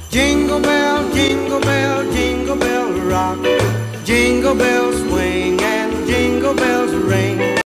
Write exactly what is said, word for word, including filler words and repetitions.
Jingle bell, jingle bell, jingle bell rock. Jingle bells swing and jingle bells ring.